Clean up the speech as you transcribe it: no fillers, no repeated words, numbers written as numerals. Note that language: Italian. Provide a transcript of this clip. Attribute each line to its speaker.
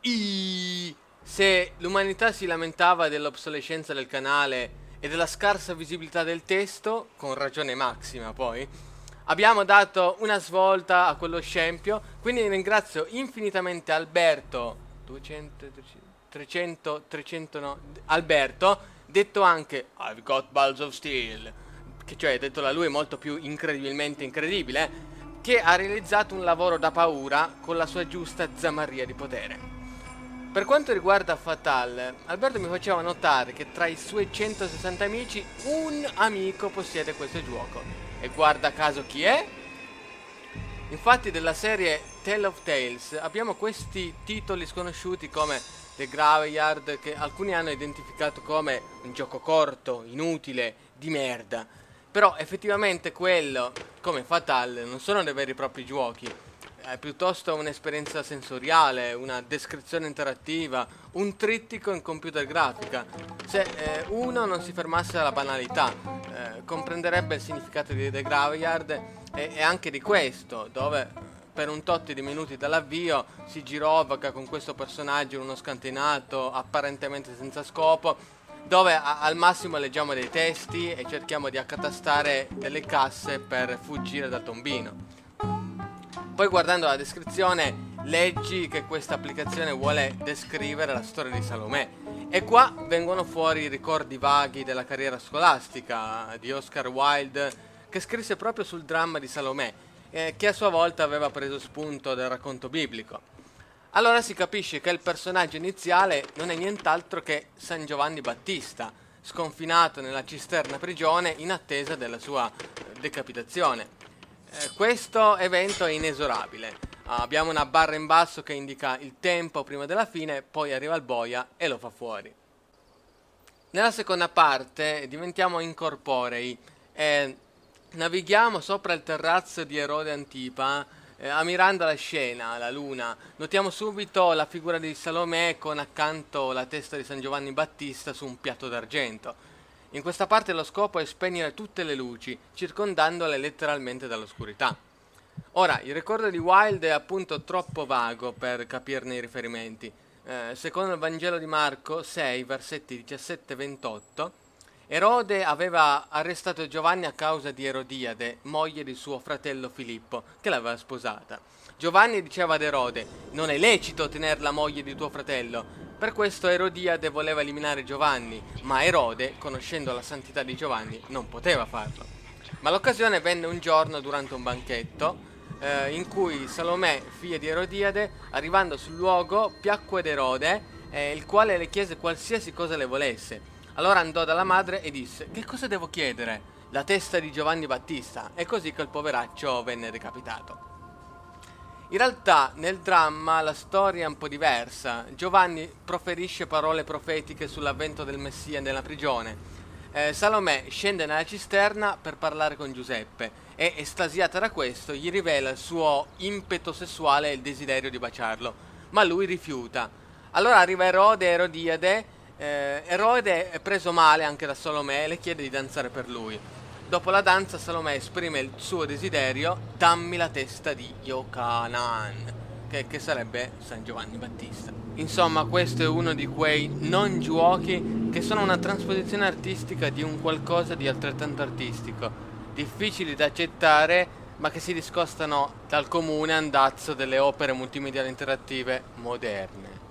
Speaker 1: Se l'umanità si lamentava dell'obsolescenza del canale e della scarsa visibilità del testo, con ragione massima poi, abbiamo dato una svolta a quello scempio, quindi ringrazio infinitamente Alberto, 200, 300 no, Alberto, detto anche I've got balls of steel, che cioè detto da lui è molto più incredibilmente incredibile, che ha realizzato un lavoro da paura con la sua giusta zamarria di potere. Per quanto riguarda Fatal, Alberto mi faceva notare che tra i suoi 160 amici un amico possiede questo gioco. E guarda caso chi è? Infatti della serie Tale of Tales abbiamo questi titoli sconosciuti come The Graveyard, che alcuni hanno identificato come un gioco corto, inutile, di merda. Però effettivamente quello, come Fatal, non sono dei veri e propri giochi. È piuttosto un'esperienza sensoriale, una descrizione interattiva, un trittico in computer grafica. Se uno non si fermasse alla banalità, comprenderebbe il significato di The Graveyard e anche di questo, dove per un tot di minuti dall'avvio si girovaga con questo personaggio in uno scantinato apparentemente senza scopo, dove al massimo leggiamo dei testi e cerchiamo di accatastare delle casse per fuggire dal tombino. Poi guardando la descrizione leggi che questa applicazione vuole descrivere la storia di Salomè e qua vengono fuori i ricordi vaghi della carriera scolastica di Oscar Wilde, che scrisse proprio sul dramma di Salomè, che a sua volta aveva preso spunto dal racconto biblico. Allora si capisce che il personaggio iniziale non è nient'altro che San Giovanni Battista, sconfinato nella cisterna prigione in attesa della sua decapitazione. Questo evento è inesorabile. Abbiamo una barra in basso che indica il tempo prima della fine, poi arriva il boia e lo fa fuori. Nella seconda parte diventiamo incorporei e navighiamo sopra il terrazzo di Erode Antipa, ammirando la scena, la luna. Notiamo subito la figura di Salomè con accanto la testa di San Giovanni Battista su un piatto d'argento. In questa parte lo scopo è spegnere tutte le luci, circondandole letteralmente dall'oscurità. Ora, il ricordo di Wilde è appunto troppo vago per capirne i riferimenti. Secondo il Vangelo di Marco 6, versetti 17-28, Erode aveva arrestato Giovanni a causa di Erodiade, moglie di suo fratello Filippo, che l'aveva sposata. Giovanni diceva ad Erode: non è lecito tenere la moglie di tuo fratello. Per questo Erodiade voleva eliminare Giovanni, ma Erode, conoscendo la santità di Giovanni, non poteva farlo. Ma l'occasione venne un giorno durante un banchetto, in cui Salomè, figlia di Erodiade, arrivando sul luogo, piacque ad Erode, il quale le chiese qualsiasi cosa le volesse. Allora andò dalla madre e disse: che cosa devo chiedere? La testa di Giovanni Battista. E così quel poveraccio venne decapitato. In realtà nel dramma la storia è un po' diversa. Giovanni proferisce parole profetiche sull'avvento del Messia nella prigione. Salomè scende nella cisterna per parlare con Giuseppe e, estasiata da questo, gli rivela il suo impeto sessuale e il desiderio di baciarlo, ma lui rifiuta. Allora arriva Erode e Erodiade. Erode è preso male anche da Salomè e le chiede di danzare per lui. Dopo la danza Salomè esprime il suo desiderio: dammi la testa di Yochanan, che sarebbe San Giovanni Battista. Insomma, questo è uno di quei non giochi che sono una trasposizione artistica di un qualcosa di altrettanto artistico, difficili da accettare, ma che si discostano dal comune andazzo delle opere multimediali interattive moderne.